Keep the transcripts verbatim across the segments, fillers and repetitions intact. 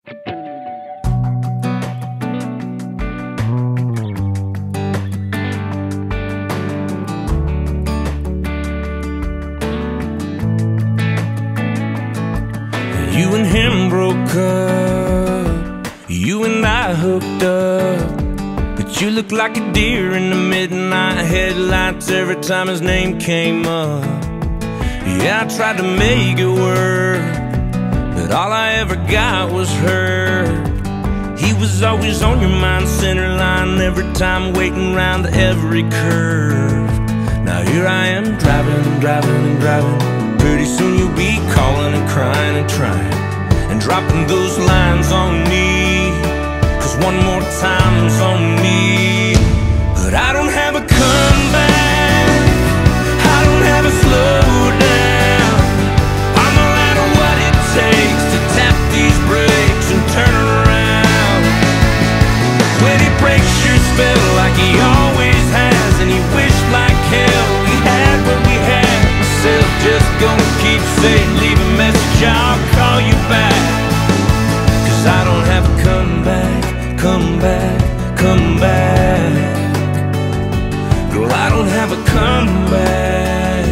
You and him broke up, you and I hooked up, but you looked like a deer in the midnight headlights every time his name came up. Yeah, I tried to make it work, but all I ever got was hurt. He was always on your mind, center line, every time waiting round every curve. Now here I am, driving and driving and driving. Pretty soon you'll be calling and crying and trying and dropping those lines on me, 'cause one more time's on me. But I don't have a comeback, I don't have a slow down. I'm all out of what it takes to tap these brakes and turn around. When he breaks your spell like he always has, and he wished like hell we had what we had, myself just gonna keep saying, leave a message, I'll call you back. 'Cause I don't have a comeback, come back, come back. Girl, I don't have a comeback.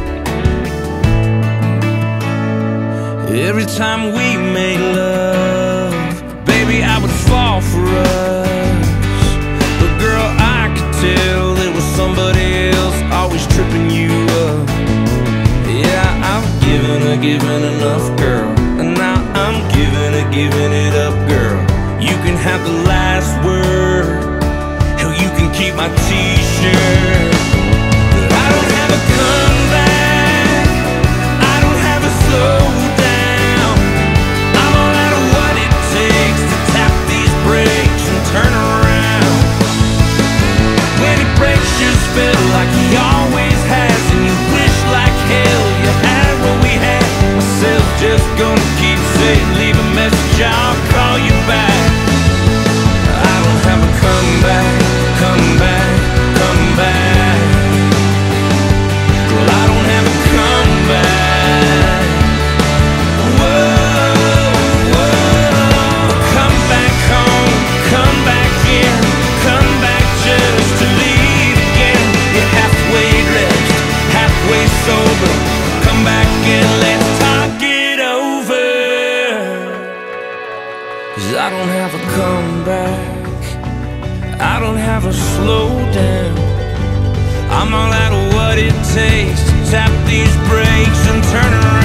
Every time we made love, baby, I would fall for us. But girl, I could tell there was somebody else always tripping you up. Yeah, I'm giving a giving enough, girl, and now I'm giving a giving it up, girl. You can have the last word, hell, you can keep my t-shirt. But I don't have a comeback, I don't have a slow down. I'm all out of what it takes to tap these brakes and turn around. When he breaks your spell like he always has, and you wish like hell you had what we had, myself just gonna keep saying, leave a message, I'll call you back. I don't have a comeback, come back, come back. Girl, I don't have a comeback. Whoa, whoa. Come back home, come back in, come back just to leave again. You're halfway dressed, halfway sober. Come back and let's talk it over. 'Cause I don't have a comeback, I don't have a slow down. I'm all out of what it takes to tap these brakes and turn around.